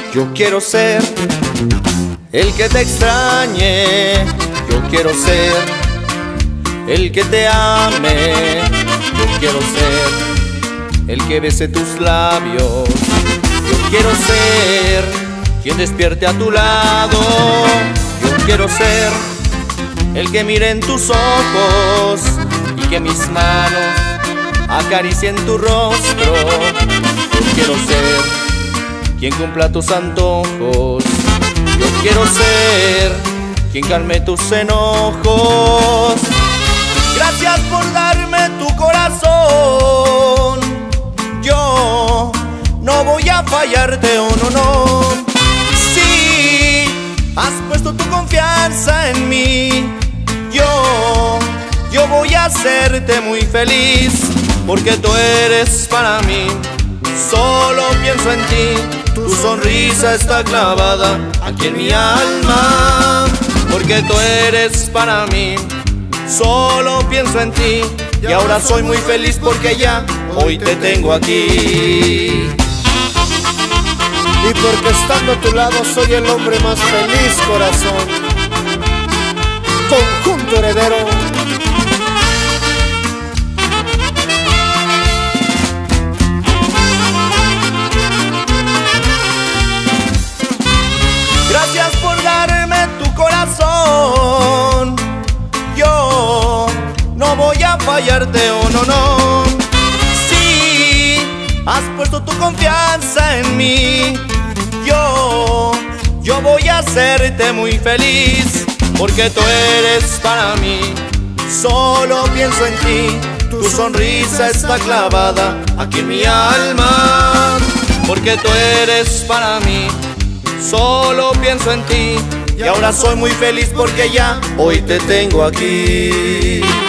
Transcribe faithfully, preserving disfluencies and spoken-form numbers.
Yo quiero ser el que te extrañe, yo quiero ser el que te ame, yo quiero ser el que bese tus labios, yo quiero ser quien despierte a tu lado, yo quiero ser el que mire en tus ojos y que mis manos acaricien tu rostro, yo quiero ser quien cumpla tus antojos, yo quiero ser quien calme tus enojos. Gracias por darme tu corazón, yo no voy a fallarte, oh no, no. Si has puesto tu confianza en mí, yo, yo voy a hacerte muy feliz, porque tú eres para mí, solo pienso en ti. Tu sonrisa está clavada aquí en mi alma, porque tú eres para mí, solo pienso en ti. Y ahora soy muy feliz porque ya hoy te tengo aquí. Y porque estando a tu lado soy el hombre más feliz, corazón. Conjunto Heredero. Gracias por darme tu corazón, yo no voy a fallarte, oh no, no. Si has puesto tu confianza en mí, yo, yo voy a hacerte muy feliz, porque tú eres para mí, solo pienso en ti. Tu sonrisa está clavada aquí en mi alma, porque tú eres para mí, solo pienso en ti. Y ahora soy muy feliz porque ya hoy te tengo aquí.